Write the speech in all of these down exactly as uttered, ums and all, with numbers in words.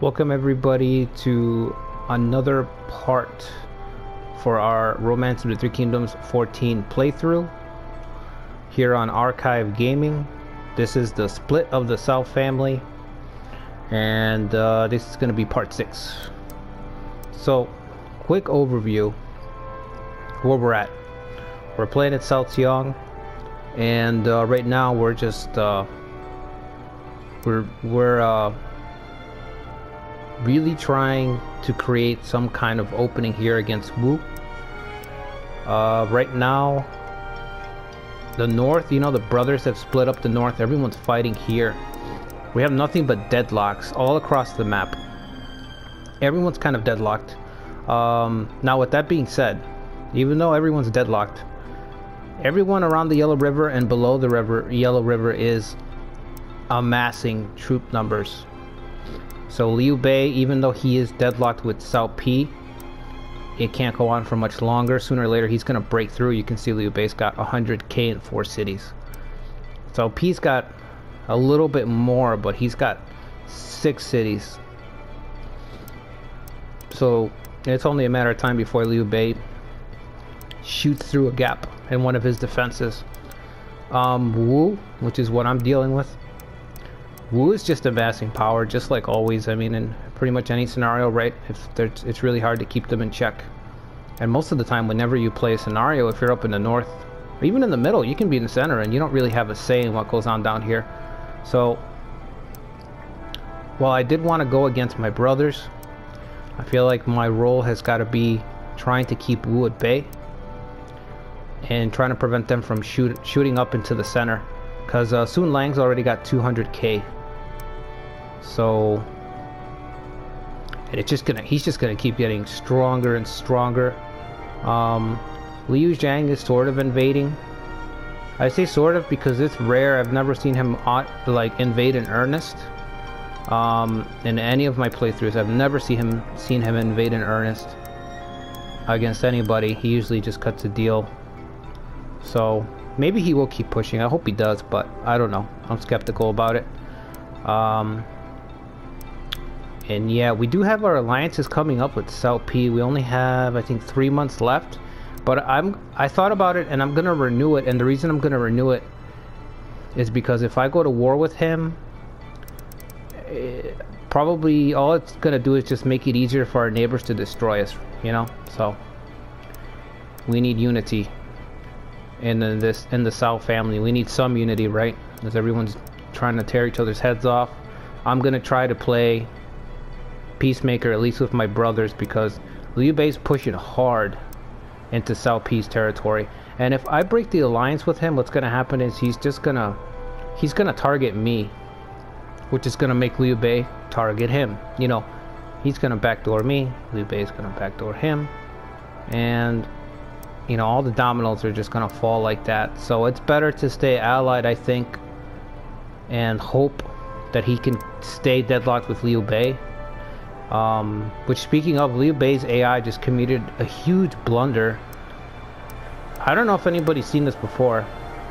Welcome everybody to another part for our Romance of the Three Kingdoms fourteen playthrough here on Archive Gaming. This is the split of the South family, and uh, this is going to be part six. So, quick overview where we're at. We're playing at South Xiong, and uh, right now we're just uh, we're we're uh, really trying to create some kind of opening here against Wu. Uh, right now, the north, you know, the brothers have split up the north. Everyone's fighting here. We have nothing but deadlocks all across the map. Everyone's kind of deadlocked. Um, now, with that being said, even though everyone's deadlocked, everyone around the Yellow River and below the river, Yellow River is amassing troop numbers. So Liu Bei, even though he is deadlocked with Cao Pi, it can't go on for much longer. Sooner or later he's going to break through. You can see Liu Bei's got one hundred K in four cities. Cao Pi's got a little bit more, but he's got six cities. So it's only a matter of time before Liu Bei shoots through a gap in one of his defenses. Um, Wu, which is what I'm dealing with, Wu is just amassing power, just like always. I mean, in pretty much any scenario, right? If there's, it's really hard to keep them in check. And most of the time, whenever you play a scenario, if you're up in the north, or even in the middle, you can be in the center, and you don't really have a say in what goes on down here. So, while I did want to go against my brothers, I feel like my role has got to be trying to keep Wu at bay and trying to prevent them from shoot, shooting up into the center. Because uh, Sun Lang's already got two hundred K. So, and it's just gonna, he's just gonna keep getting stronger and stronger. Um, Liu Zhang is sort of invading. I say sort of because it's rare. I've never seen him uh, like invade in earnest. Um, in any of my playthroughs, I've never seen him seen him invade in earnest against anybody. He usually just cuts a deal. So maybe he will keep pushing. I hope he does, but I don't know. I'm skeptical about it. Um, and yeah, we do have our alliances coming up with Cao Pi. We only have, I think, three months left. But I'm, I thought about it, and I'm gonna renew it. And the reason I'm gonna renew it is because if I go to war with him, it, probably all it's gonna do is just make it easier for our neighbors to destroy us. You know, so we need unity. In the, this in the South family, we need some unity, right? As everyone's trying to tear each other's heads off. I'm gonna try to play peacemaker, at least with my brothers, because Liu Bei's pushing hard into Cao Pi's territory. And if I break the alliance with him, what's gonna happen is he's just gonna he's gonna target me, which is gonna make Liu Bei target him. You know, he's gonna backdoor me, Liu Bei's gonna backdoor him, and you know, all the dominoes are just gonna fall like that. So it's better to stay allied, I think, and hope that he can stay deadlocked with Liu Bei. Um, which, speaking of, Liu Bei's A I just committed a huge blunder. I don't know if anybody's seen this before.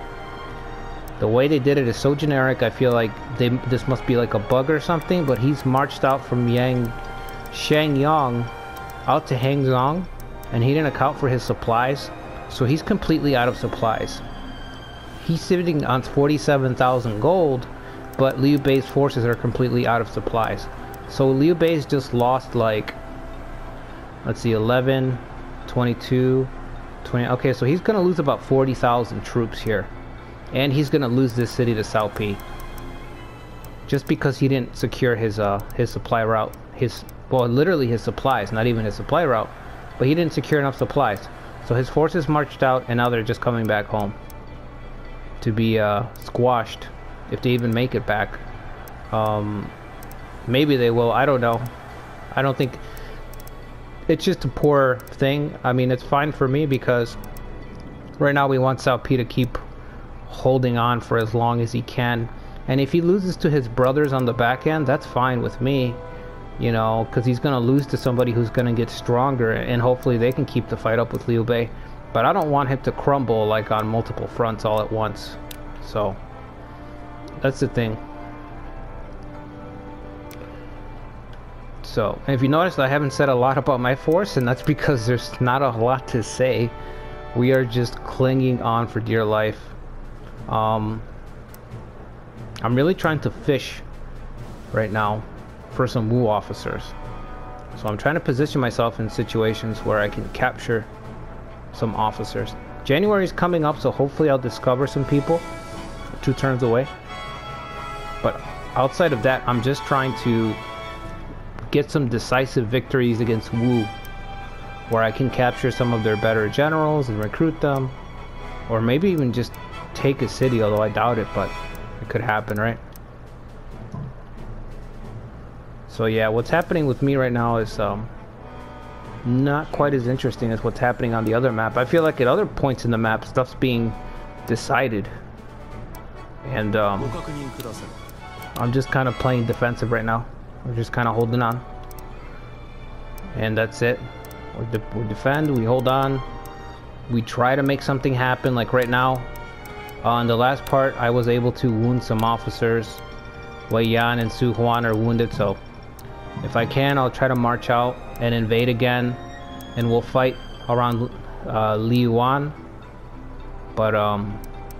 The way they did it is so generic. I feel like they this must be like a bug or something. But he's marched out from Yang Shangyang out to Hangzhou, and he didn't account for his supplies, so he's completely out of supplies. He's sitting on forty-seven thousand gold, but Liu Bei's forces are completely out of supplies. So Liu Bei's just lost, like, let's see, eleven, twenty-two, twenty. Okay, so he's gonna lose about forty thousand troops here, and he's gonna lose this city to Cao Pi, just because he didn't secure his uh his supply route. His well, literally his supplies, not even his supply route. But he didn't secure enough supplies. So his forces marched out, and now they're just coming back home to be uh, squashed, if they even make it back. Um, maybe they will, I don't know. I don't think... It's just a poor thing. I mean, it's fine for me because right now we want Cao Pi to keep holding on for as long as he can. And if he loses to his brothers on the back end, that's fine with me. You know, because he's going to lose to somebody who's going to get stronger, and hopefully they can keep the fight up with Liu Bei. But I don't want him to crumble like on multiple fronts all at once. So that's the thing. So, and if you notice, I haven't said a lot about my force, and that's because there's not a lot to say. We are just clinging on for dear life. Um, I'm really trying to fish right now for some Wu officers. So I'm trying to position myself in situations where I can capture some officers. January is coming up, so hopefully I'll discover some people two turns away. But outside of that, I'm just trying to get some decisive victories against Wu, where I can capture some of their better generals and recruit them, or maybe even just take a city, although I doubt it, but it could happen, right? So yeah, what's happening with me right now is um, not quite as interesting as what's happening on the other map. I feel like at other points in the map, stuff's being decided, and um, I'm just kind of playing defensive right now. We're just kind of holding on, and that's it. We, de we defend, we hold on, we try to make something happen. Like right now, on the last part, I was able to wound some officers. Wei Yan and Su Huan are wounded, so if I can, I'll try to march out and invade again, and we'll fight around uh, Li Yuan. But um,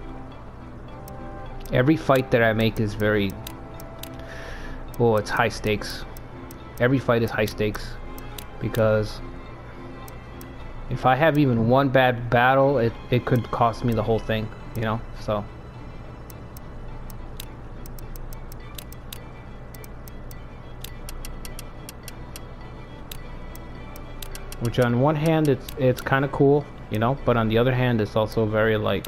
every fight that I make is very, oh, it's high stakes. Every fight is high stakes, because if I have even one bad battle, it, it could cost me the whole thing, you know, so. Which on one hand, it's it's kind of cool, you know, but on the other hand, it's also very like,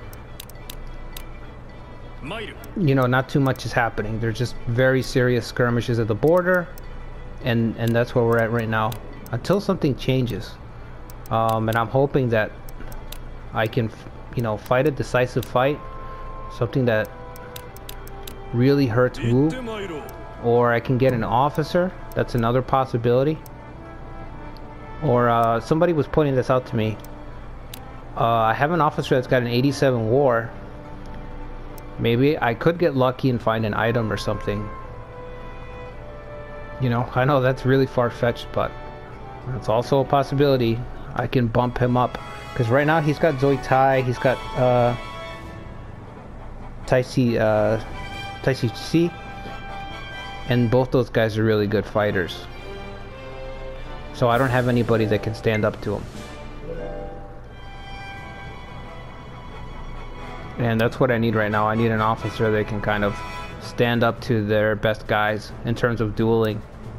you know, not too much is happening. There's just very serious skirmishes at the border, and and that's where we're at right now, until something changes. Um, and I'm hoping that I can, you know, fight a decisive fight, something that really hurts Wu, or I can get an officer. That's another possibility. Or uh, somebody was pointing this out to me. Uh, I have an officer that's got an eighty-seven war. Maybe I could get lucky and find an item or something. You know, I know that's really far-fetched, but it's also a possibility. I can bump him up, because right now he's got Zoi Tai, he's got uh, Tai Si, uh, Tai Si Si, and both those guys are really good fighters. So I don't have anybody that can stand up to him. And that's what I need right now. I need an officer that can kind of stand up to their best guys in terms of dueling.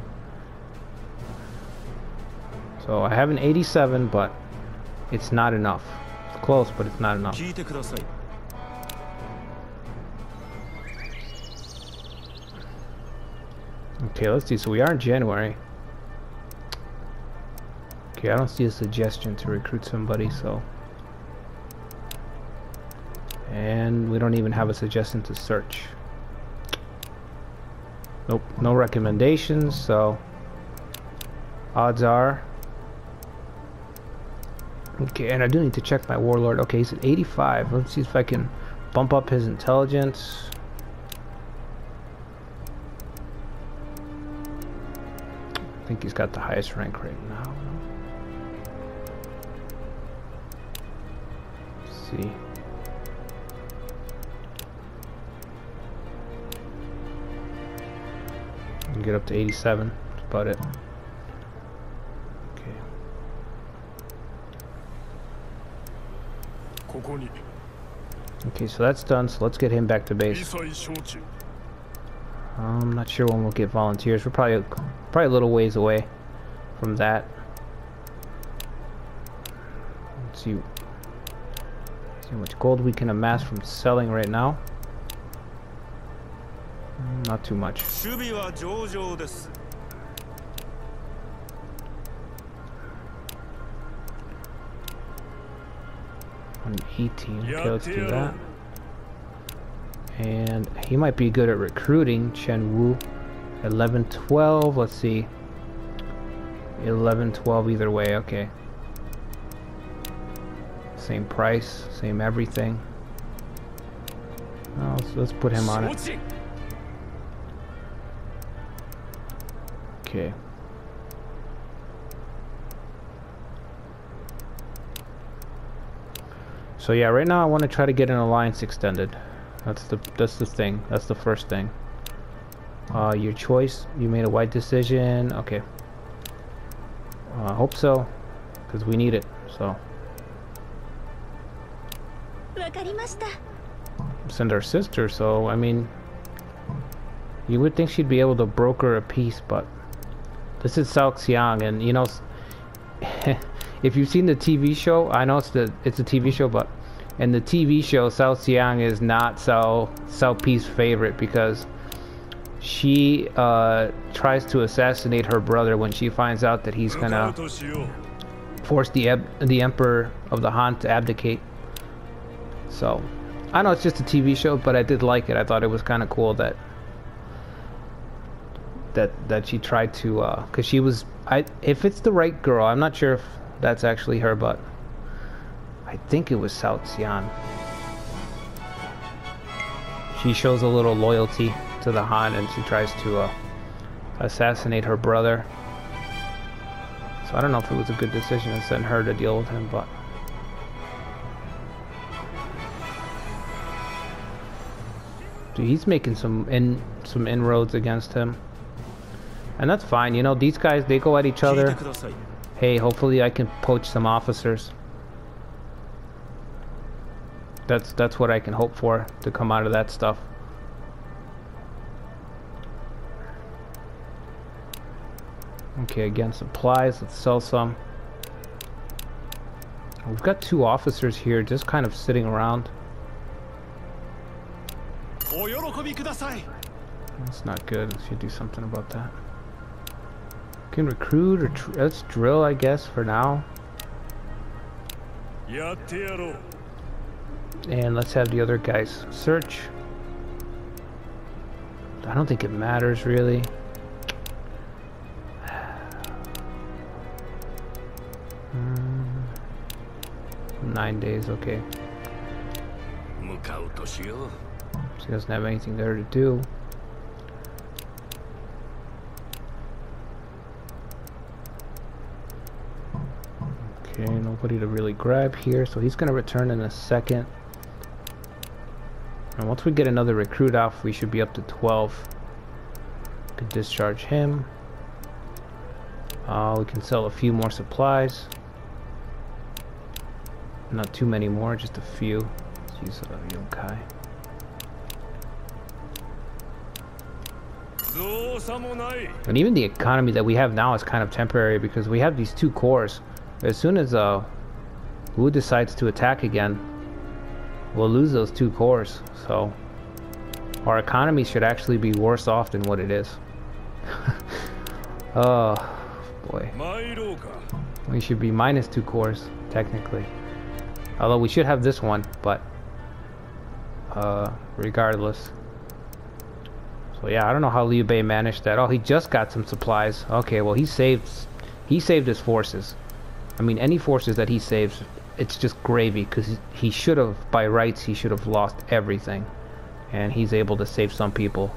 So I have an eighty-seven, but it's not enough. It's close, but it's not enough. Okay, let's see. So we are in January. Okay, I don't see a suggestion to recruit somebody, so. And we don't even have a suggestion to search. Nope, no recommendations, so. Odds are. Okay, and I do need to check my warlord. Okay, he's at eighty-five. Let's see if I can bump up his intelligence. I think he's got the highest rank right now. Let's see. I can get up to eighty-seven. That's about it. Okay. Okay, so that's done. So let's get him back to base. I'm not sure when we'll get volunteers. We're probably probably a little ways away from that. Let's see. See how much gold we can amass from selling right now. Not too much. one eighteen. Okay, let's do that. And he might be good at recruiting. Chen Wu. eleven twelve. Let's see. eleven twelve either way. Okay. Same price. Same everything. Oh, so let's put him on it. Okay. So yeah, right now I want to try to get an alliance extended. That's the that's the thing. That's the first thing. Uh, your choice. You made a wide decision. Okay. I uh, hope so, because we need it. So. Send our sister. So I mean, you would think she'd be able to broker a peace, but this is Cao Xiang, and you know, if you've seen the T V show, I know it's the it's a T V show, but in the T V show, Cao Xiang is not Cao Cao Pi's favorite because she uh, tries to assassinate her brother when she finds out that he's gonna force the the Emperor of the Han to abdicate. So I know it's just a T V show, but I did like it. I thought it was kind of cool that that that she tried to, uh, cause she was I if it's the right girl, I'm not sure if that's actually her, but I think it was Cao Xiang. She shows a little loyalty to the Han, and she tries to uh, assassinate her brother. So I don't know if it was a good decision to send her to deal with him, but dude, he's making some in some inroads against him, and that's fine. You know, these guys, they go at each other. Hey, hopefully I can poach some officers. That's that's what I can hope for to come out of that stuff. Okay, again, supplies. Let's sell some. We've got two officers here just kind of sitting around. That's not good. We should do something about that. Can recruit or tr let's drill, I guess, for now. And let's have the other guys search. I don't think it matters really. Nine days, okay. She doesn't have anything there to do. Okay, nobody to really grab here, so he's gonna return in a second. And once we get another recruit off, we should be up to twelve. We can discharge him. Uh, we can sell a few more supplies. Not too many more, just a few. Let's use uh, Yokai. And even the economy that we have now is kind of temporary because we have these two cores. As soon as uh, Wu decides to attack again, we'll lose those two cores. So our economy should actually be worse off than what it is. Oh boy. We should be minus two cores, technically. Although we should have this one, but uh, regardless. So yeah, I don't know how Liu Bei managed that. Oh, he just got some supplies. Okay, well he saved, he saved his forces. I mean, any forces that he saves, it's just gravy, because he should have, by rights, he should have lost everything. And he's able to save some people.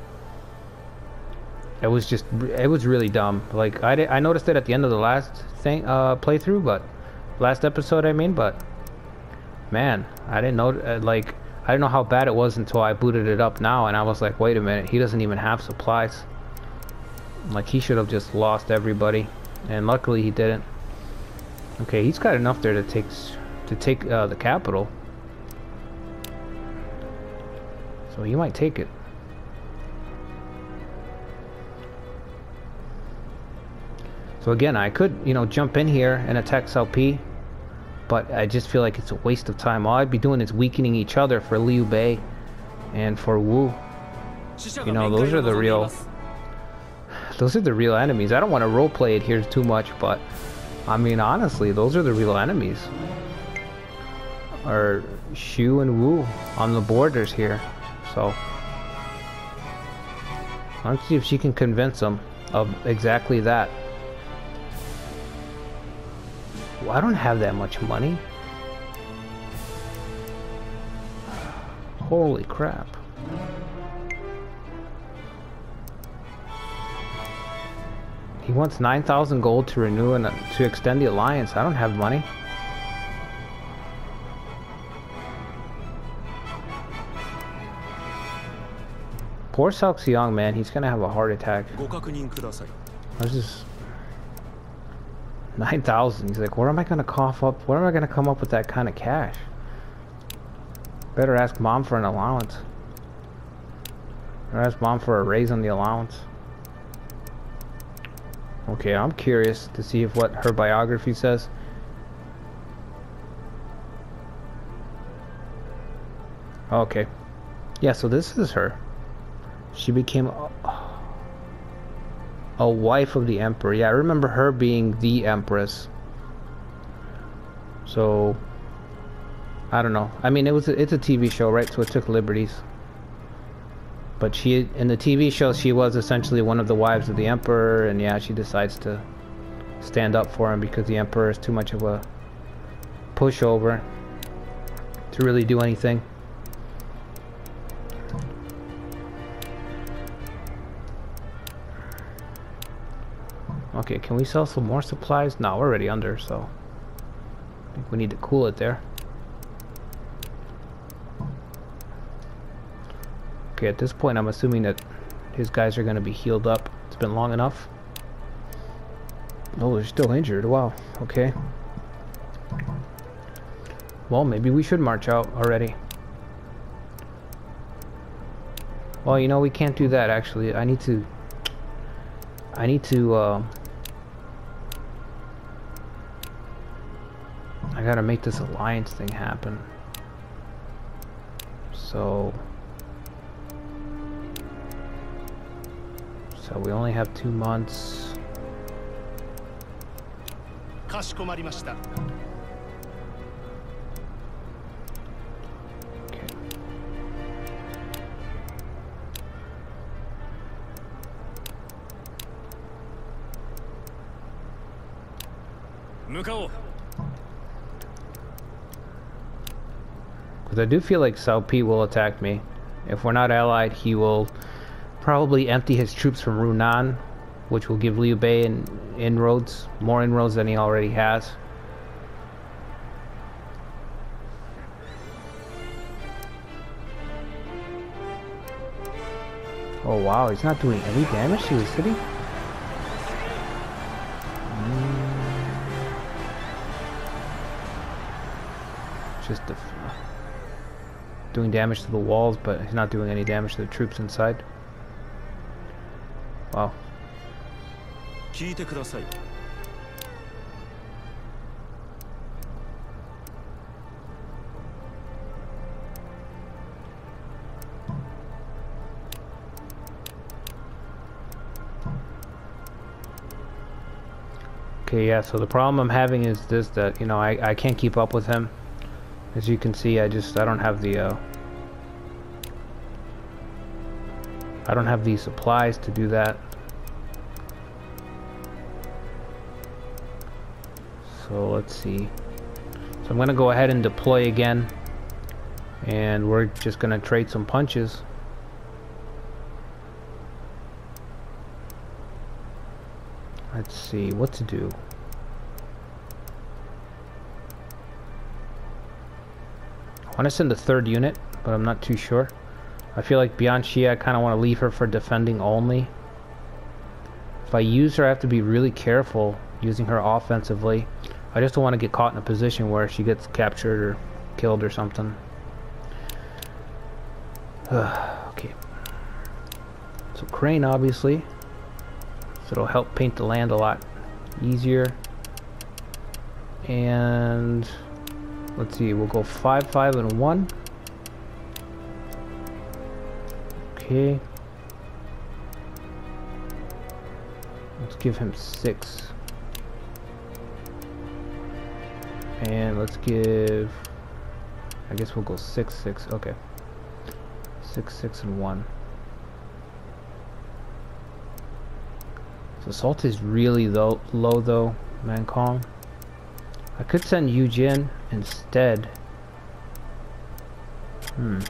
It was just, it was really dumb. Like, I, I noticed it at the end of the last thing, uh, playthrough, but, last episode I mean, but, man, I didn't know, uh, like, I didn't know how bad it was until I booted it up now, and I was like, wait a minute, he doesn't even have supplies. Like, he should have just lost everybody, and luckily he didn't. Okay, he's got enough there to take to take uh, the capital, so he might take it. So again, I could, you know, jump in here and attack Cao Pi, but I just feel like it's a waste of time. All I'd be doing is weakening each other for Liu Bei and for Wu. You know, those are the real, those are the real enemies. I don't want to roleplay it here too much, but I mean, honestly, those are the real enemies. Are Shu and Wu on the borders here. So let's see if she can convince them of exactly that. Well, I don't have that much money. Holy crap. He wants nine thousand gold to renew and uh, to extend the alliance. I don't have money. Poor Salxiong, man, he's gonna have a heart attack. What's this? nine thousand. He's like, where am I gonna cough up? Where am I gonna come up with that kind of cash? Better ask mom for an allowance. Or ask mom for a raise on the allowance. Okay, I'm curious to see if what her biography says. Okay. Yeah, so this is her. She became a, a wife of the emperor. Yeah, I remember her being the empress. So, I don't know. I mean, it was a, it's a T V show, right? So it took liberties. But she, in the T V show, she was essentially one of the wives of the emperor, and yeah, she decides to stand up for him because the emperor is too much of a pushover to really do anything. Okay, can we sell some more supplies? No, we're already under, so I think we need to cool it there. Okay, at this point I'm assuming that his guys are going to be healed up. It's been long enough. Oh, they're still injured. Wow, okay. Well, maybe we should march out already. Well, you know, we can't do that actually. I need to... I need to... Uh, I gotta make this alliance thing happen. So... So we only have two months. Okay. Because I do feel like Cao Pi will attack me. If we're not allied, he will probably empty his troops from Runan, which will give Liu Bei in inroads, more inroads than he already has. Oh wow, he's not doing any damage to his city? Mm. Just def doing damage to the walls, but he's not doing any damage to the troops inside. Wow. Okay, yeah, so the problem I'm having is this, that, you know, I, I can't keep up with him. As you can see, I just, I don't have the, uh... I don't have the supplies to do that. So let's see. So I'm gonna go ahead and deploy again, and we're just gonna trade some punches. Let's see what to do. I want to send the third unit, but I'm not too sure. I feel like Bian Xi, I kind of want to leave her for defending only. If I use her, I have to be really careful using her offensively. I just don't want to get caught in a position where she gets captured or killed or something. Okay. So Crane, obviously. So it'll help paint the land a lot easier. And let's see, we'll go five, five, and one. Okay. Let's give him six. And let's give, I guess we'll go six, six. Okay. Six, six, and one. So salt is really low, low though, Mankong. I could send Yu Jin instead. Hmm.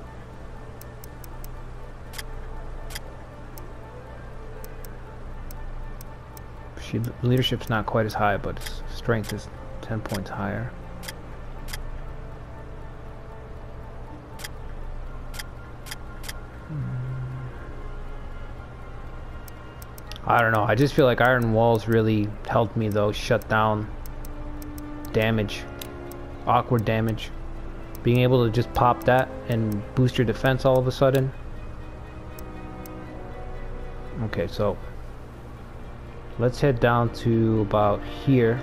She, leadership's not quite as high, but strength is ten points higher. I don't know. I just feel like iron walls really helped me though. Shut down damage, awkward damage. Being able to just pop that and boost your defense all of a sudden. Okay, so let's head down to about here.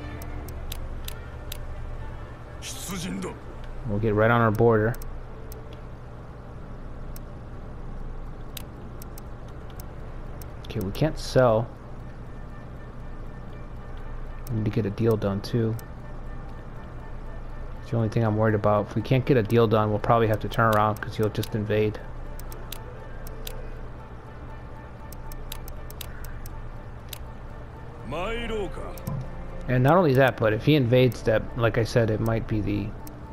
We'll get right on our border. Okay, we can't sell. We need to get a deal done too. It's the only thing I'm worried about. If we can't get a deal done, we'll probably have to turn around because he'll just invade. And not only that, but if he invades, that, like I said, it might be the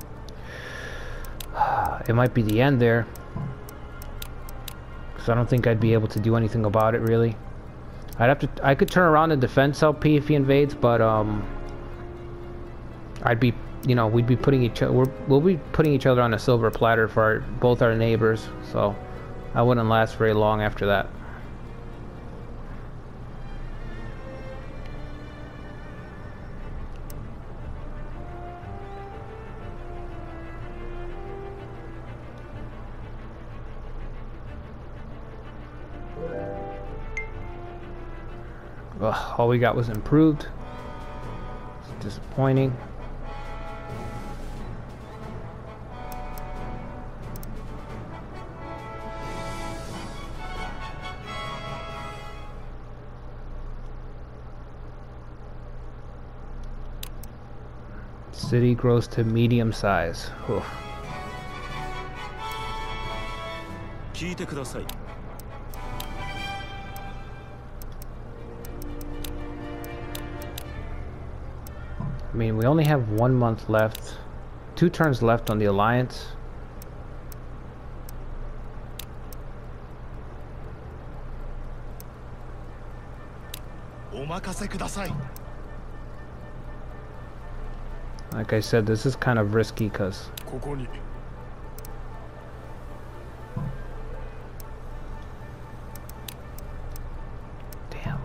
it might be the end there. Because I don't think I'd be able to do anything about it really. I'd have to. I could turn around and defense L P if he invades, but um, I'd be, you know, we'd be putting each other. We're, we'll be putting each other on a silver platter for our, both our neighbors. So I wouldn't last very long after that. Ugh, all we got was improved. It's disappointing. City grows to medium size. Oof. I mean, we only have one month left, two turns left on the alliance. Like I said, this is kind of risky because damn.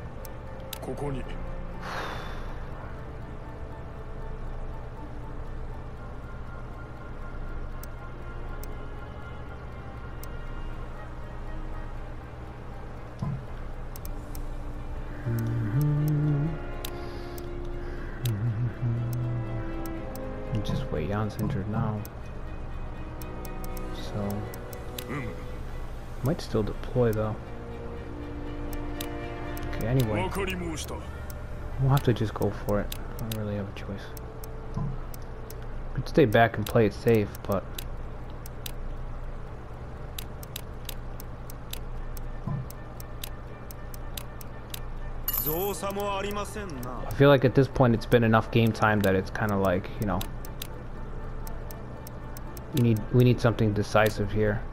Just wait, Jan's injured now, so might still deploy though. Okay, anyway, we'll have to just go for it. I don't really have a choice. Could stay back and play it safe, but I feel like at this point it's been enough game time that it's kind of like, you know, we need we need something decisive here.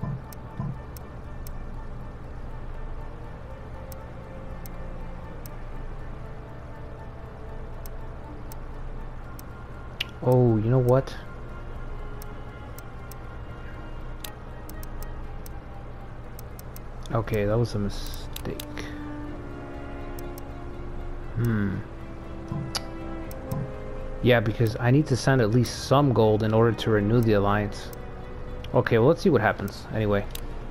Oh, you know what? Okay, that was a mistake. Hmm. Yeah, because I need to send at least some gold in order to renew the alliance. Okay, well, let's see what happens anyway.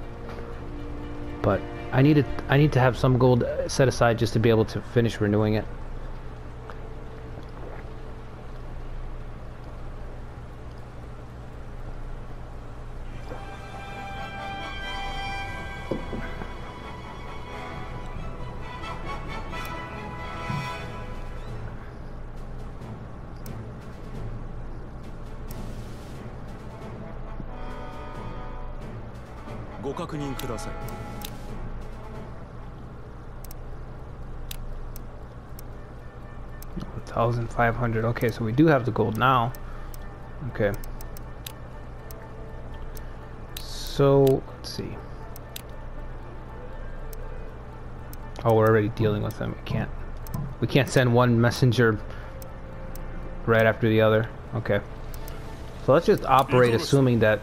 But I need to, I need to have some gold set aside just to be able to finish renewing it. one thousand five hundred. Okay, so we do have the gold now. Okay. So, let's see. Oh, we're already dealing with them. We can't we can't send one messenger right after the other. Okay. So let's just operate assuming that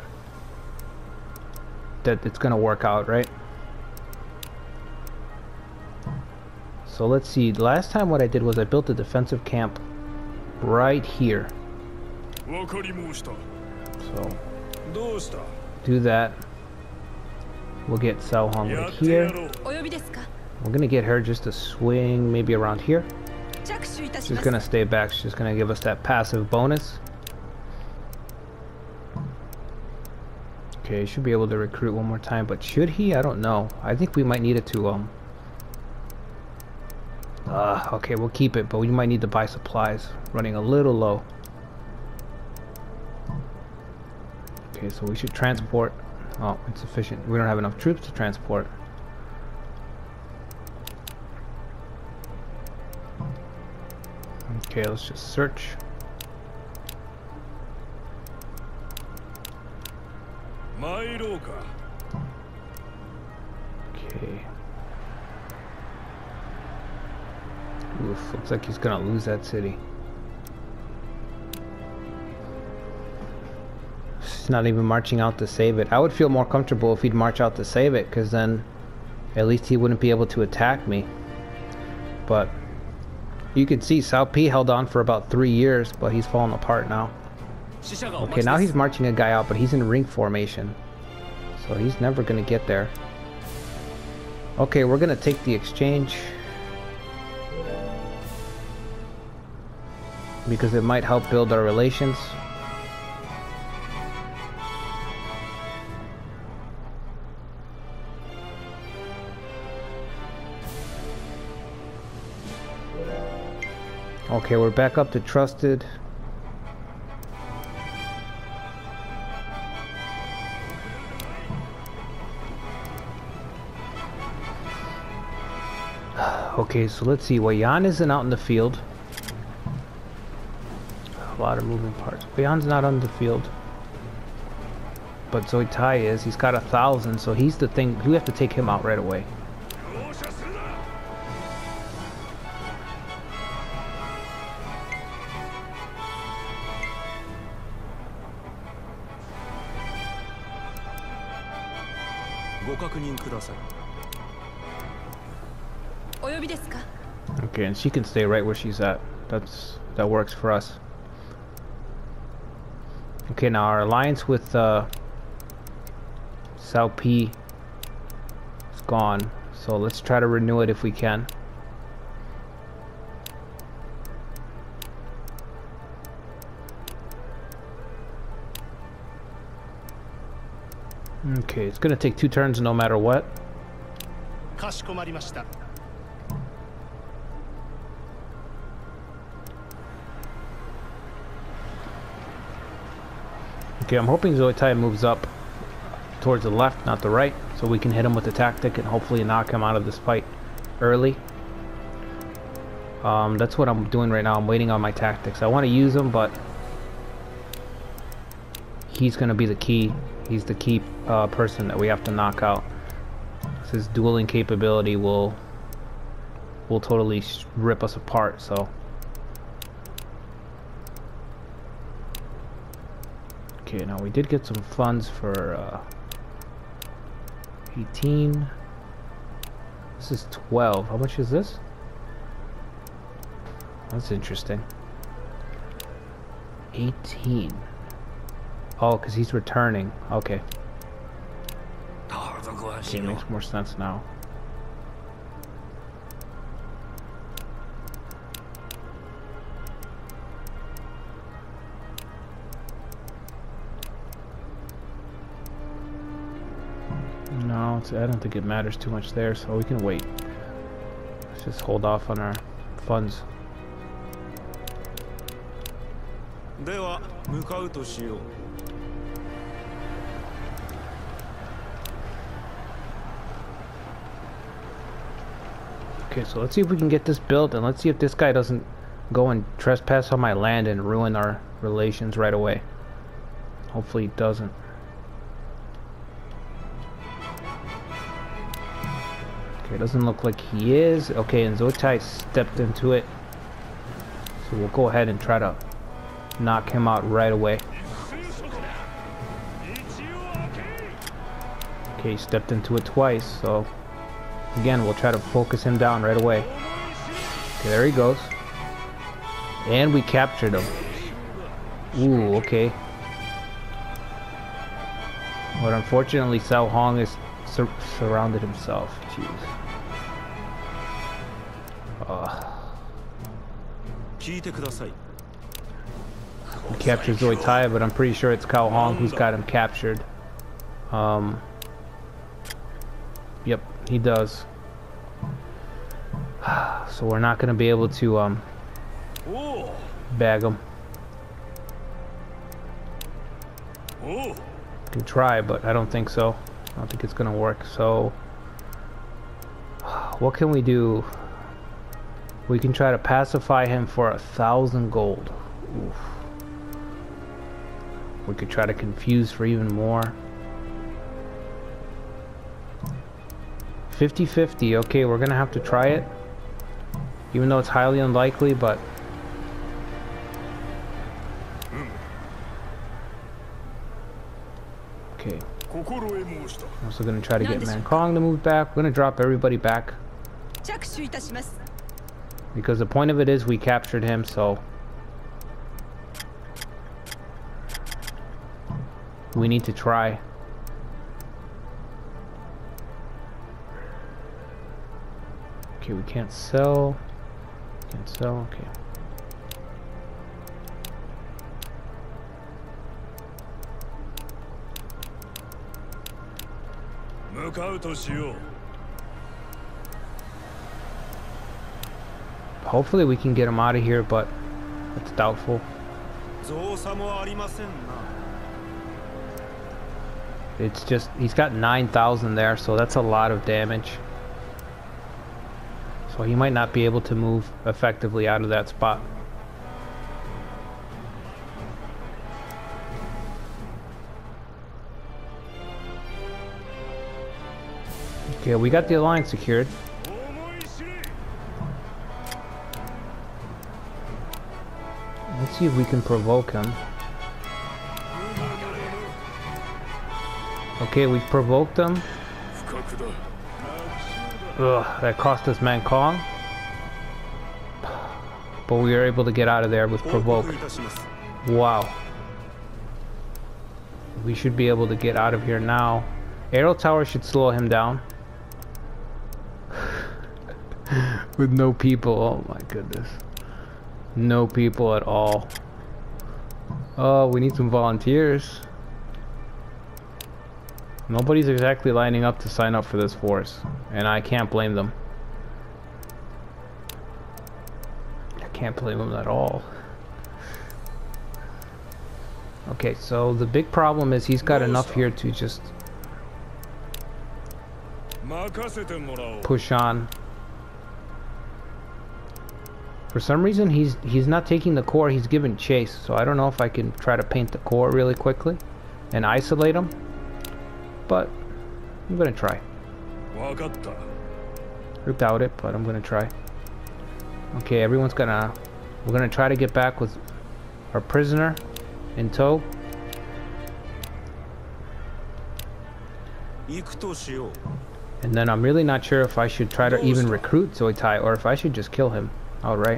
that it's gonna work out, right? So let's see. Last time what I did was I built a defensive camp right here. So do that. We'll get Sao Hong right here. We're gonna get her just to swing maybe around here. She's gonna stay back. She's gonna give us that passive bonus. Okay, should be able to recruit one more time, but should he? I don't know. I think we might need it to um uh okay, we'll keep it, but we might need to buy supplies. Running a little low. Okay, so we should transport. Oh, insufficient. We don't have enough troops to transport. Okay, let's just search. Okay. Oof, looks like he's gonna lose that city. He's not even marching out to save it. I would feel more comfortable if he'd march out to save it, because then at least he wouldn't be able to attack me. But you can see Cao Pi held on for about three years, but he's falling apart now. Okay, now he's marching a guy out, but he's in ring formation. So he's never going to get there. Okay, we're going to take the exchange. Because it might help build our relations. Okay, we're back up to trusted. Okay, so let's see. Wayan isn't out in the field. A lot of moving parts. Wayan's not on the field. But Zoitai is. He's got a thousand, so he's the thing. We have to take him out right away. Okay, and she can stay right where she's at. That's that works for us. Okay, now our alliance with uh, Cao Pi is gone, so let's try to renew it if we can. Okay, it's gonna take two turns no matter what. Okay, I'm hoping Zoitai moves up towards the left, not the right, so we can hit him with the tactic and hopefully knock him out of this fight early. Um, that's what I'm doing right now. I'm waiting on my tactics. I want to use them, but he's going to be the key. He's the key uh, person that we have to knock out. His dueling capability will will totally rip us apart. So. Okay, now we did get some funds for uh, eighteen. This is twelve. How much is this? That's interesting. eighteen. Oh, because he's returning. Okay. Okay, makes more sense now. No, it's, I don't think it matters too much there, so we can wait. Let's just hold off on our funds. Okay, so let's see if we can get this built, and let's see if this guy doesn't go and trespass on my land and ruin our relations right away. Hopefully he doesn't. Okay, doesn't look like he is. Okay, and Zoitai stepped into it. So we'll go ahead and try to knock him out right away. Okay, he stepped into it twice, so again, we'll try to focus him down right away. Okay, there he goes. And we captured him. Ooh, okay. But unfortunately, Cao Hong is sur surrounded himself. Jeez. Uh. We captured Zoe Tai, but I'm pretty sure it's Cao Hong who's got him captured. Um. Yep, he does. So we're not gonna be able to um bag him. Can try, but I don't think so. I don't think it's gonna work. So what can we do? We can try to pacify him for a thousand gold. Oof. We could try to confuse for even more. fifty fifty. Okay, we're gonna have to try it, even though it's highly unlikely, but okay. I'm also gonna try to get Man Kong to move back. We're gonna drop everybody back because the point of it is we captured him, so we need to try. Okay, we can't sell. Can't sell, okay. Hopefully we can get him out of here, but it's doubtful. It's just, he's got nine thousand there, so that's a lot of damage. So he might not be able to move effectively out of that spot. Okay, we got the alliance secured. Let's see if we can provoke him. Okay, we've provoked him. Ugh, that cost us Man Kong. But we were able to get out of there with provoke. Wow. We should be able to get out of here now. Arrow Tower should slow him down. With no people. Oh my goodness. No people at all. Oh, we need some volunteers. Nobody's exactly lining up to sign up for this force, and I can't blame them. I can't blame them at all. Okay, so the big problem is he's got enough here to just push on. For some reason he's he's not taking the core, he's giving chase, so I don't know if I can try to paint the core really quickly and isolate him. But I'm gonna try. I doubt it, but I'm gonna try. Okay, everyone's gonna we're gonna try to get back with our prisoner in tow. And then I'm really not sure if I should try to even recruit Zoe Tai or if I should just kill him outright.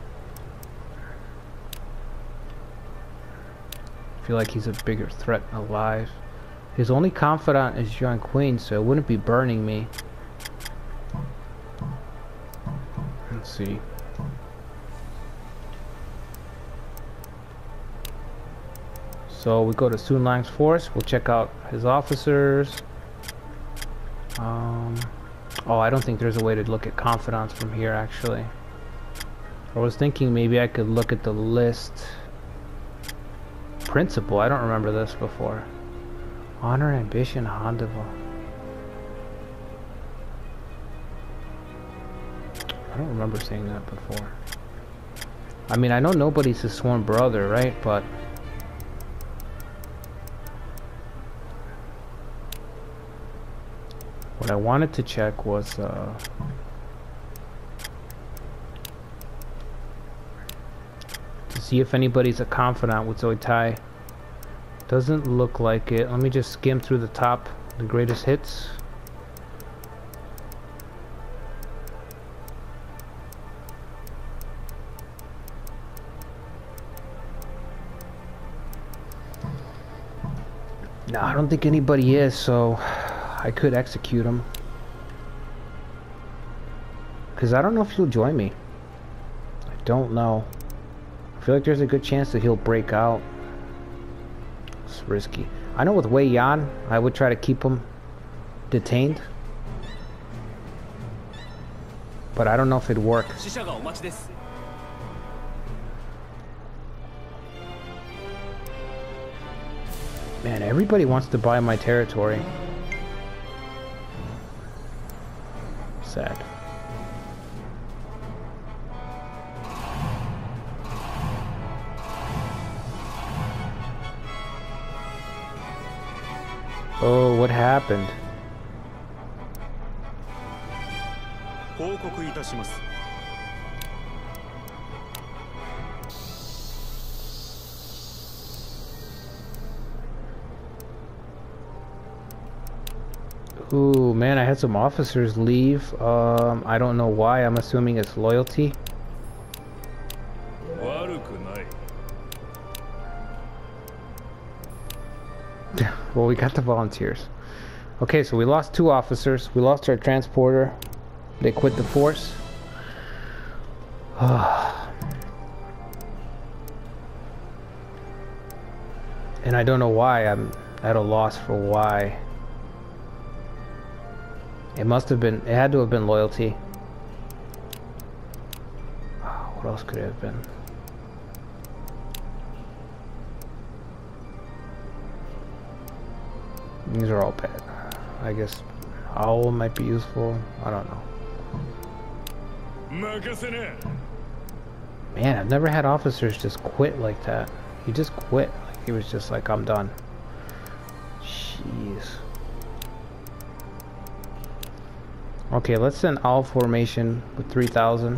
I feel like he's a bigger threat alive. His only confidant is Yuan Queen, so it wouldn't be burning me. Let's see. So we go to Sun Lang's force. We'll check out his officers. Um, oh, I don't think there's a way to look at confidants from here, actually. I was thinking maybe I could look at the list. Principal, I don't remember this before. Honor, ambition, Handival. I don't remember seeing that before. I mean, I know nobody's his sworn brother, right? But what I wanted to check was uh, to see if anybody's a confidant with Zoe Tai. Doesn't look like it. Let me just skim through the top, the greatest hits. No, I don't think anybody is, so I could execute him. Because I don't know if he'll join me. I don't know. I feel like there's a good chance that he'll break out. It's risky. I know with Wei Yan, I would try to keep him detained. But I don't know if it'd work. Man, everybody wants to buy my territory. Sad. Oh, what happened? Ooh, man, I had some officers leave. Um, I don't know why. I'm assuming it's loyalty. Well, we got the volunteers. Okay, so we lost two officers. We lost our transporter. They quit the force. And I don't know why. I'm at a loss for why. It must have been, it had to have been loyalty. Oh, what else could it have been? These are all bad. I guess owl might be useful. I don't know. Man, I've never had officers just quit like that. He just quit. Like, he was just like, I'm done. Jeez. Okay, let's send owl formation with three thousand.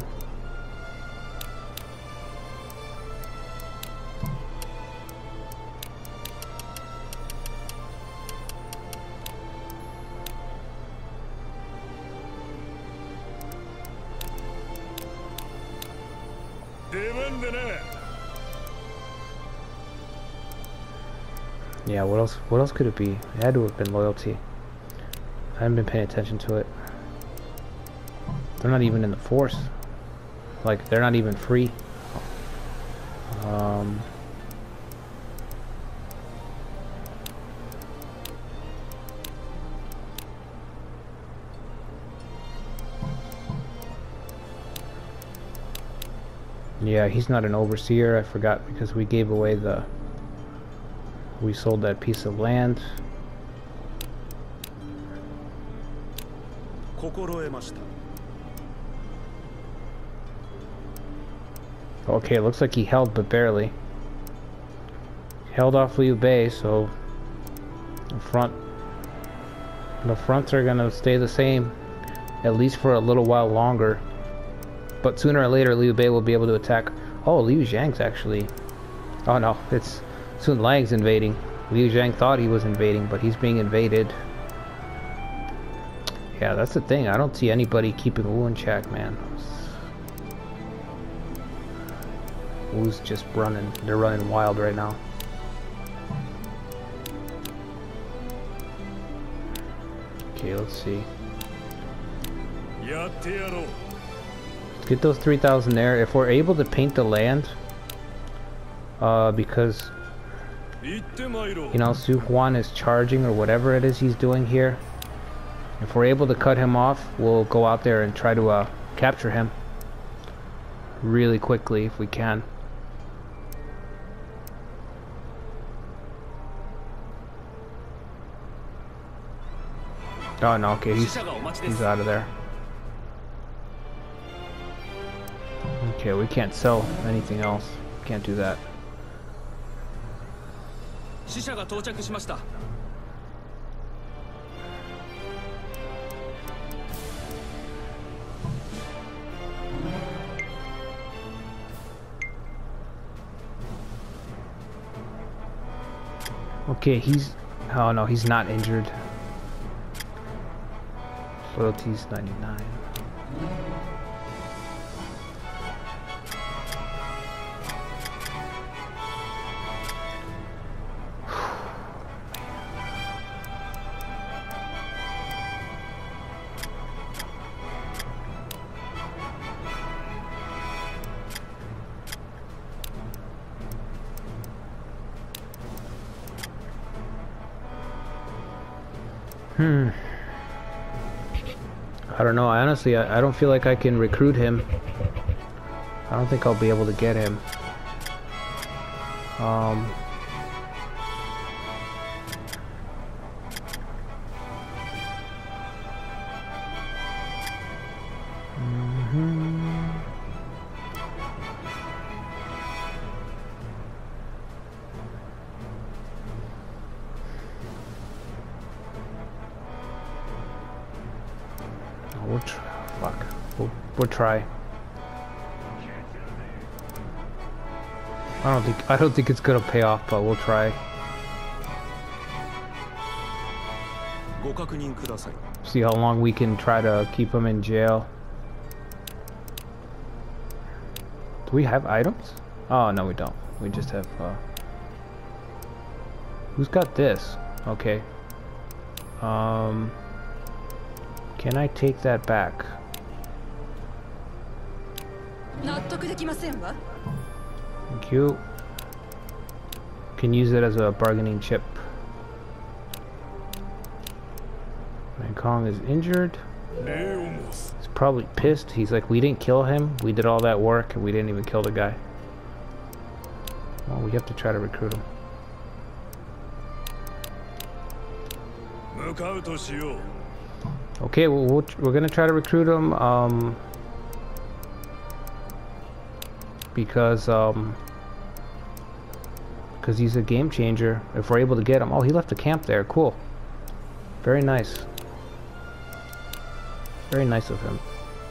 Yeah, what else what else could it be? It had to have been loyalty. I haven't been paying attention to it. They're not even in the force. Like, they're not even free. Um Yeah, he's not an overseer. I forgot because we gave away the... We sold that piece of land. Okay, it looks like he held, but barely. Held off Liu Bei, so... The front... The fronts are gonna stay the same. At least for a little while longer. But sooner or later, Liu Bei will be able to attack. Oh, Liu Zhang's actually... Oh no, it's Sun Lang's invading. Liu Zhang thought he was invading, but he's being invaded. Yeah, that's the thing. I don't see anybody keeping Wu in check, man. Wu's just running. They're running wild right now. Okay, let's see. Let's get those three thousand there. If we're able to paint the land, uh, because, you know, Su Huan is charging or whatever it is he's doing here. If we're able to cut him off, we'll go out there and try to uh, capture him really quickly if we can. Oh no, okay, he's, he's out of there. Okay, we can't sell anything else. Can't do that. Okay, he's... Oh no, he's not injured. Loyalty's ninety-nine. Hmm. I don't know. I honestly, I, I don't feel like I can recruit him. I don't think I'll be able to get him. Um. Mm-hmm. Oh, we'll try. Fuck. We'll, we'll try. I don't think I don't think it's gonna pay off, but we'll try. See how long we can try to keep him in jail. Do we have items? Oh no, we don't. We just have. Uh... Who's got this? Okay. Um. Can I take that back? Thank you. Can use it as a bargaining chip. And Kong is injured. He's probably pissed. He's like, we didn't kill him. We did all that work and we didn't even kill the guy. Well, we have to try to recruit him. Okay, well, we'll we're gonna try to recruit him. Um, because um, because he's a game changer. If we're able to get him. Oh, he left the camp there. Cool. Very nice. Very nice of him.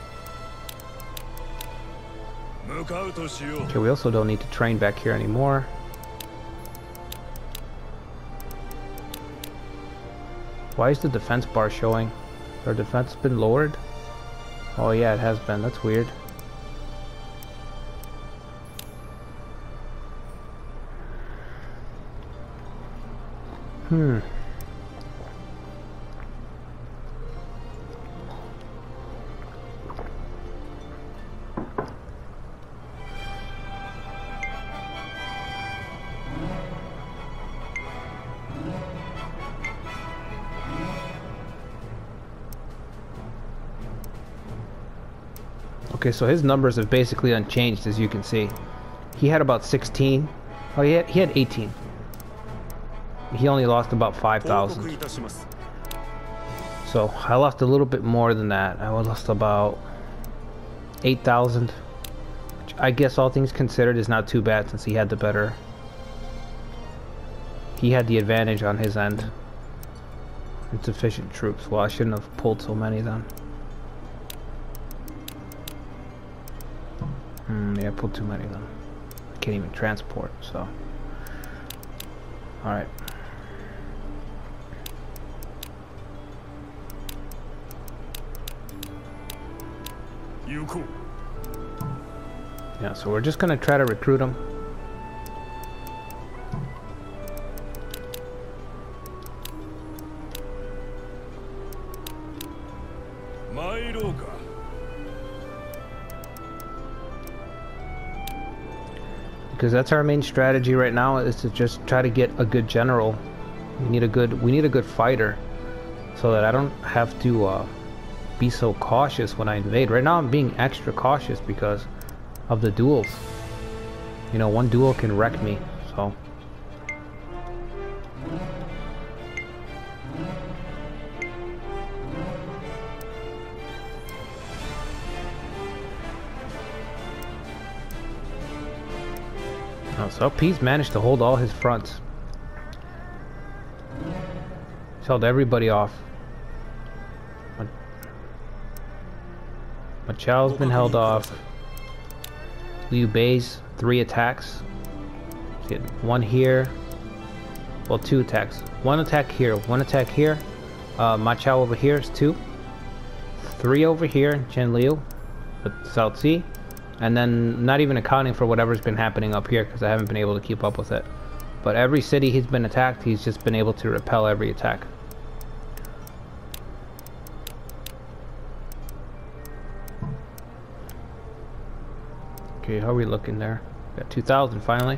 Okay, we also don't need to train back here anymore. Why is the defense bar showing? Our defense been lowered? Oh yeah, it has been. That's weird. Hmm. Okay, so his numbers have basically unchanged, as you can see. He had about sixteen. Oh, he had, he had eighteen. He only lost about five thousand. So I lost a little bit more than that. I lost about eight thousand. Which I guess all things considered is not too bad since he had the better. He had the advantage on his end. Insufficient troops. Well, I shouldn't have pulled so many then. Hmm, yeah, I pulled too many then. I can't even transport, so. Alright. Yeah, so we're just gonna try to recruit him. Because that's our main strategy right now, is to just try to get a good general. We need a good we need a good fighter, so that I don't have to uh, be so cautious when I invade. Right now I'm being extra cautious because of the duels. You know, one duel can wreck me, so. Oh, so P's managed to hold all his fronts. He's held everybody off. Machao's been held off. Liu Bei's three attacks. One here. Well, two attacks. One attack here, one attack here. Uh, Machao over here is two. Three over here, Chen Liu with Cao Ci. And then not even accounting for whatever's been happening up here because I haven't been able to keep up with it. But every city he's been attacked, he's just been able to repel every attack. Okay, how are we looking there? Got two thousand finally.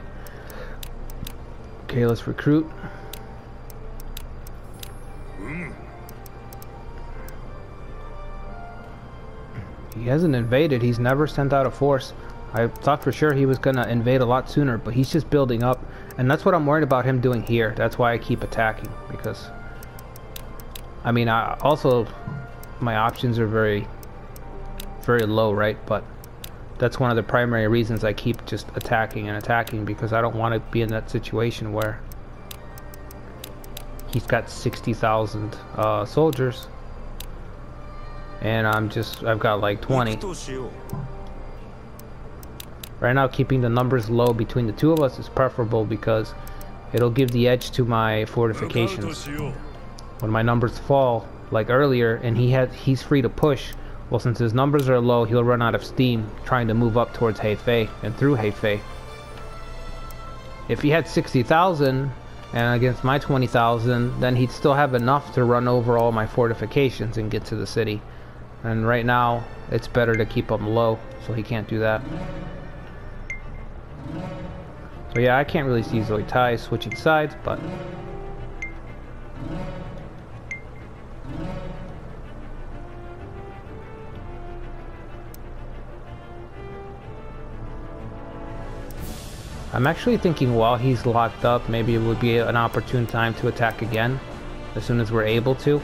Okay, let's recruit. He hasn't invaded. He's never sent out a force. I thought for sure he was gonna invade a lot sooner, but he's just building up, and that's what I'm worried about him doing here. That's why I keep attacking, because I mean, I also my options are very very low, right? But that's one of the primary reasons I keep just attacking and attacking, because I don't want to be in that situation where he's got sixty thousand uh, soldiers and I'm just I've got like twenty. Right now, keeping the numbers low between the two of us is preferable, because it'll give the edge to my fortifications. When my numbers fall, like earlier, and he had he's free to push, well, since his numbers are low, he'll run out of steam trying to move up towards Hefei and through Hefei. If he had sixty thousand and against my twenty thousand, then he'd still have enough to run over all my fortifications and get to the city. And right now, it's better to keep him low, so he can't do that. So yeah, I can't really see Zoe Tai switching sides, but I'm actually thinking while he's locked up, maybe it would be an opportune time to attack again as soon as we're able to.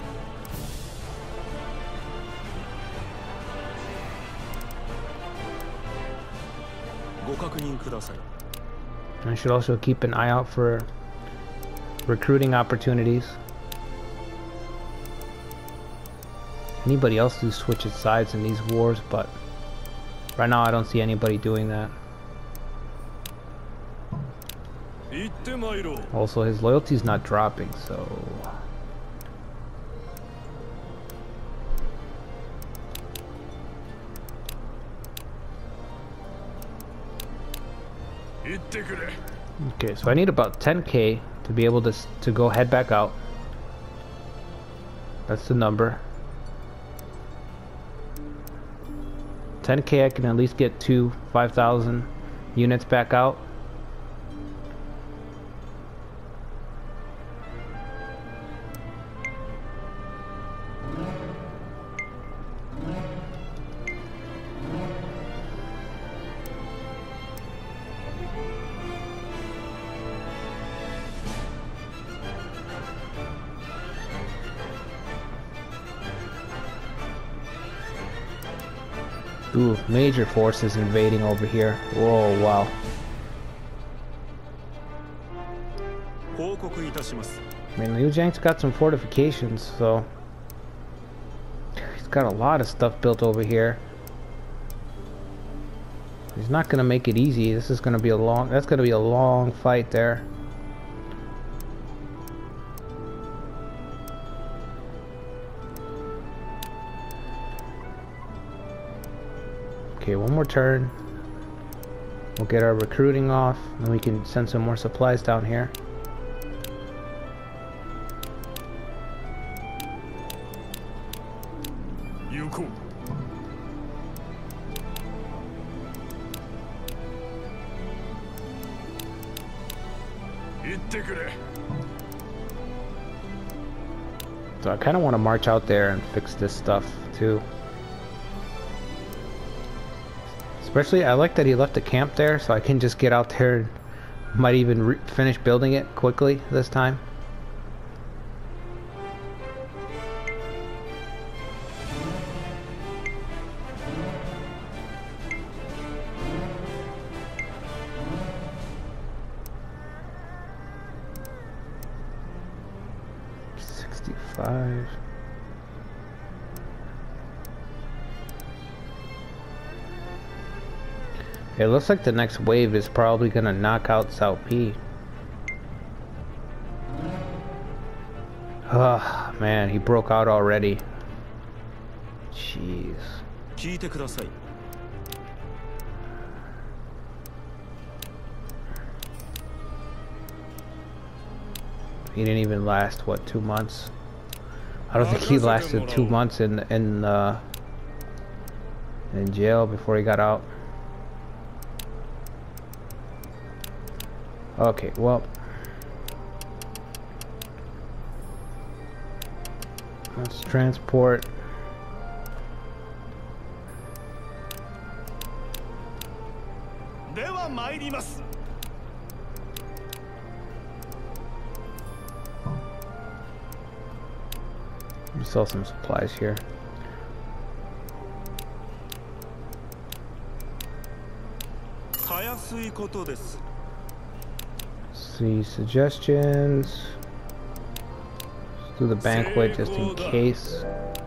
I should also keep an eye out for recruiting opportunities. Anybody else who switches sides in these wars, but right now I don't see anybody doing that. Also, his loyalty's not dropping, so okay, so I need about ten K to be able to to go head back out. That's the number. ten K, I can at least get two five thousand units back out. Ooh, major forces invading over here. Whoa, wow. I mean, Liu Jiang's got some fortifications, so he's got a lot of stuff built over here. He's not gonna make it easy. This is gonna be a long, that's gonna be a long fight there. Okay, one more turn. We'll get our recruiting off, and we can send some more supplies down here. So I kind of want to march out there and fix this stuff too. Especially, I like that he left the camp there, so I can just get out there and might even re finish building it quickly this time. sixty-five. It looks like the next wave is probably gonna knock out Cao Pi. Oh man, he broke out already. Jeez. He didn't even last, what, two months? I don't think he lasted two months in in uh, in jail before he got out. Okay, well, let's transport では参ります。 We sell some supplies here. See suggestions. Let's do the banquet just in case.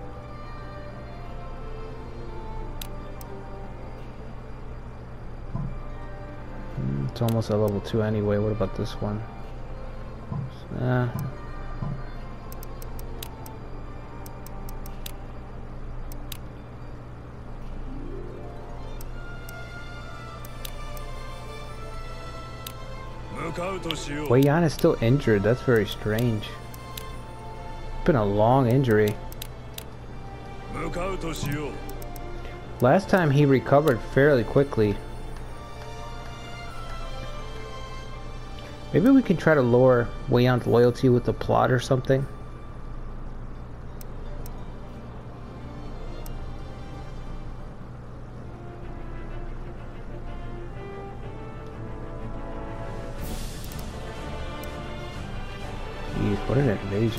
It's almost at level two anyway. What about this one? Uh, Wei Yan is still injured. That's very strange. It's been a long injury. Last time he recovered fairly quickly. Maybe we can try to lower Wei Yan's loyalty with the plot or something. Jeez, what an invasion.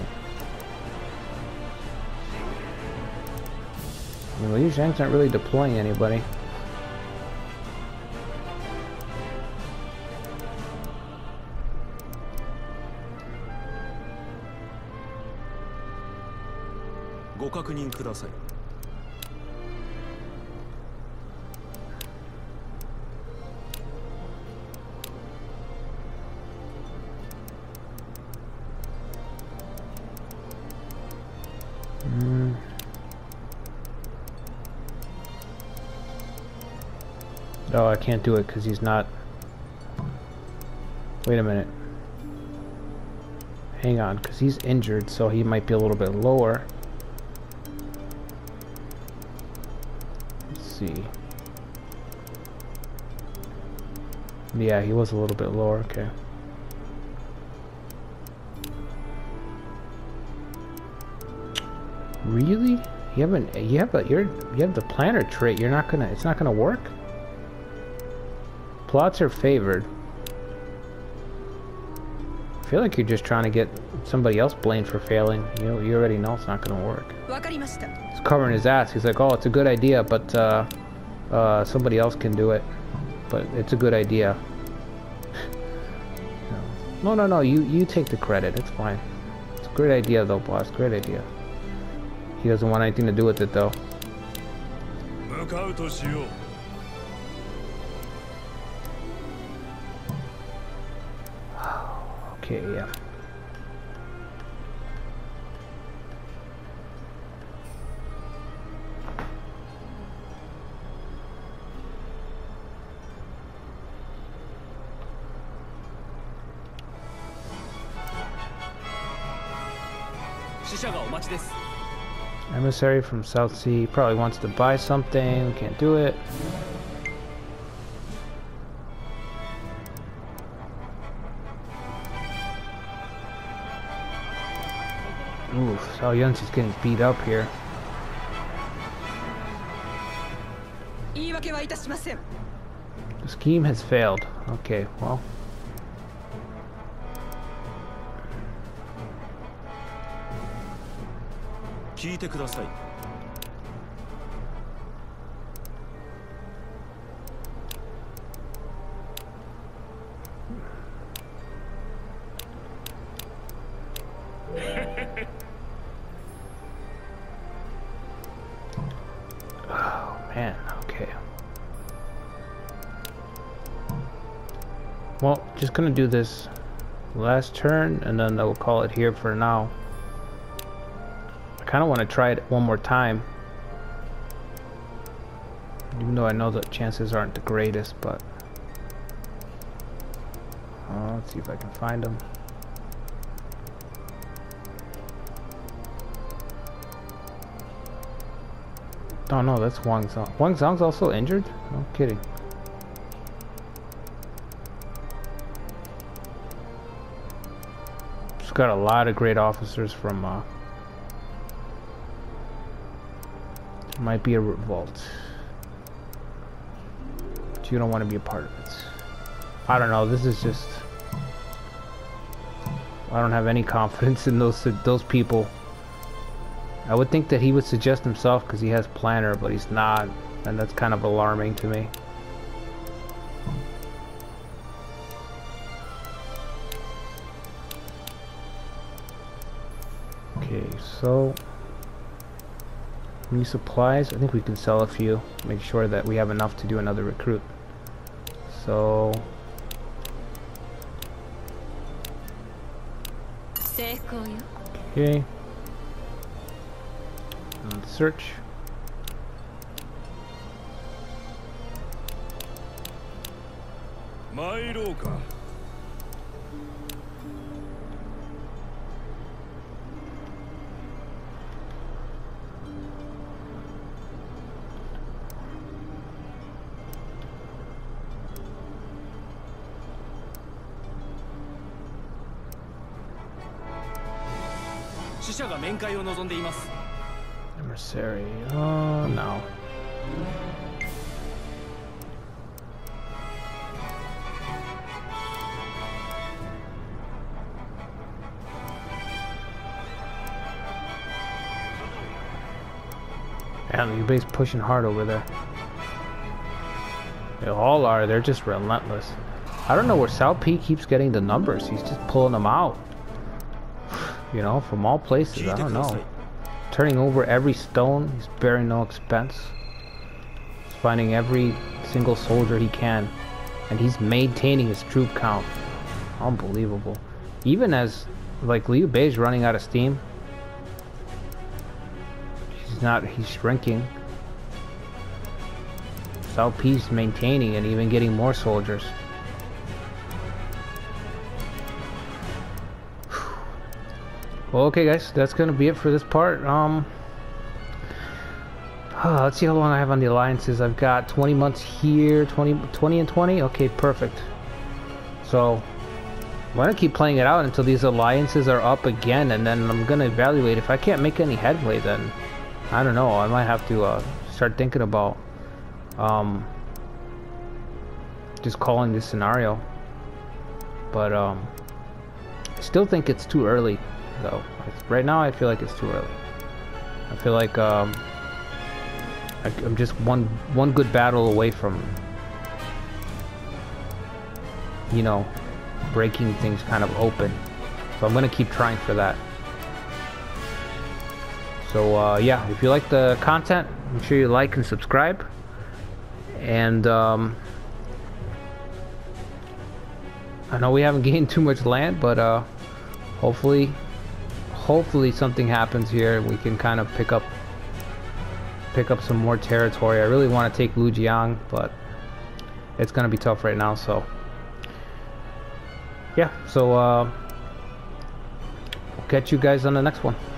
I mean, Liu Zhang's not really deploying anybody. Mm. Oh, I can't do it because he's not. Wait a minute. Hang on, because he's injured, so he might be a little bit lower. Let's see. Yeah, he was a little bit lower. Okay. Really? You haven't. You have a. You're. You have the planner trait. You're not gonna. It's not gonna work. Plots are favored. I feel like you're just trying to get somebody else blamed for failing. You know, you already know it's not gonna work. He's covering his ass. He's like, oh, it's a good idea, but uh, uh, somebody else can do it. But it's a good idea. No, no, no. You you take the credit. It's fine. It's a great idea, though, boss. Great idea. He doesn't want anything to do with it, though. Okay, yeah. Emissary from South Sea probably wants to buy something. We can't do it. Oof, Cao Yanxi's getting beat up here. The scheme has failed. Okay, well. Oh man, okay. Well, just gonna do this last turn and then we'll call it here for now. I kind of want to try it one more time, even though I know the chances aren't the greatest, but oh, let's see if I can find them. Oh no, that's Wang Zong. Wang Zong's also injured? No kidding. Just got a lot of great officers from uh might be a revolt. but you don't want to be a part of it. I don't know, this is just... I don't have any confidence in those those people. I would think that he would suggest himself because he has planner, but he's not, and that's kind of alarming to me. Okay, so new supplies. I think we can sell a few. Make sure that we have enough to do another recruit. So okay. Let's search. Emissary. Oh no. Man, Liu Bei's pushing hard over there. They all are. They're just relentless. I don't know where Cao Pi keeps getting the numbers. He's just pulling them out. You know, from all places. I don't know. Turning over every stone. He's bearing no expense. He's finding every single soldier he can. And he's maintaining his troop count. Unbelievable. Even as, like, Liu Bei's running out of steam. He's not, he's shrinking. Cao Pi's maintaining and even getting more soldiers. Well, okay guys, that's gonna be it for this part. Um, uh, let's see how long I have on the alliances. I've got twenty months here, twenty, twenty and twenty. Okay, perfect. So I'm gonna keep playing it out until these alliances are up again, and then I'm gonna evaluate. If I can't make any headway, then I don't know. I might have to uh, start thinking about um, just calling this scenario. But um, I still think it's too early. Though right now I feel like it's too early. I feel like um, I, I'm just one one good battle away from, you know, breaking things kind of open. So I'm gonna keep trying for that. So uh, yeah, if you like the content, make sure you like and subscribe. And um, I know we haven't gained too much land, but uh, hopefully. Hopefully something happens here and we can kind of pick up pick up some more territory. I really want to take Lujiang, but it's gonna be tough right now. So yeah, so uh, we'll catch you guys on the next one.